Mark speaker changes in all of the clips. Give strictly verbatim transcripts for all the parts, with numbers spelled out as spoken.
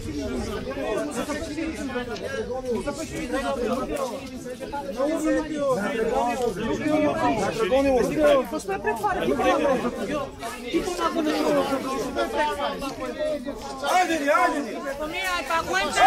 Speaker 1: Hajdeni, hajdeni!
Speaker 2: Pomijaj, pa aguanta!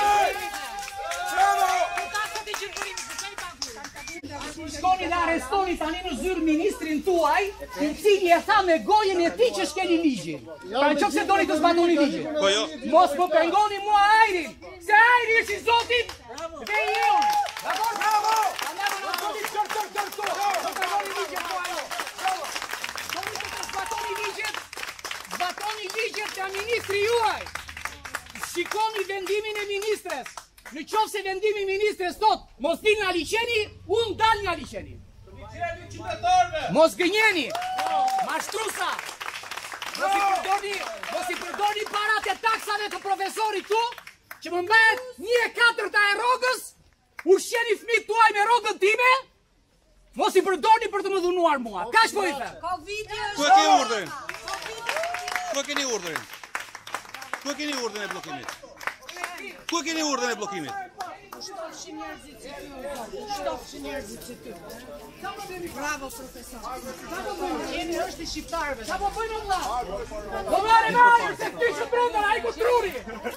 Speaker 2: Shkoni dhe arestoni tani në zyrë ministrin tuaj, i cili e tha me gojën e ti që shkeni ligjin. Pra në qëfë se doni të zbatoni ligjin. Mos më pengoni mua ajrin, se ajri është i zotit dhe i eon. Bravo! Bravo! Zbatoni ligjet po ajo. Doni të të zbatoni ligjet, zbatoni ligjet nga ministri juaj. Shikoni vendimin e ministres. Në qofë se vendimi ministres tot, mos dil nga liqeni, unë dal nga liqeni. Mos gënjeni, mashtrusa. Mos i përdoni, mos i përdoni parat e taksave të profesorit tu, që më mbet një e katërta e rogës, ushqeni fëmijët tuaj me rogën time, mos i përdoni për të më dhunuar mua. Kaç po i them?
Speaker 3: Ku e ke urdhërin? Ku e keni urdhërin? Ku e keni urdhërin e bllokimit? Ku e keni urdhën e bllokimit?
Speaker 2: Shtofshin njerëzit që ty, shtofshin njerëzit që ty. Bravo, profesor. Bravo, bëjnë, jeni është i shqiptarëve. Qa po bëjnë vëlla? Po marë e marë, se këty që brëndër, a i kustruri.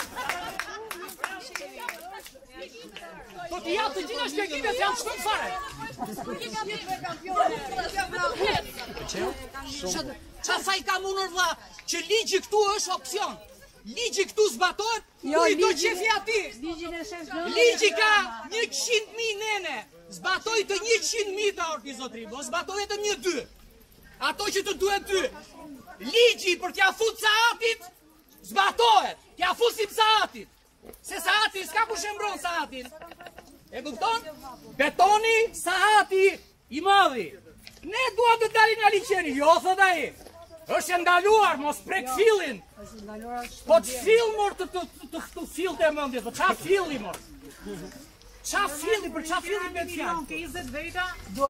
Speaker 2: Po t'i jatë të gjitha shpjegime, se janë shkëm fare. Qa sa i kam unër vëlla, që ligji këtu është opcion. Ligji këtu zbatohet, ku i do qefi ati. Ligji ka njëqind mijë nene, zbatoj të njëqind mijë të orti zotri, bo zbatoj të një dy. Ato që të duhet dy. Ligji për t'ja fut Saatit, zbatohet, t'ja fusim Saatit. Se Saati, s'ka ku shembron Saatin. E kupton? Betoni Saati i madhi. Ne duhet të dalin nga liqeni, jo thot ai. është ndaluar, mos prek fillin. Po të fill mor të të fill të mëndje, po qa filli mor? Qa filli, për qa filli me të fjallë?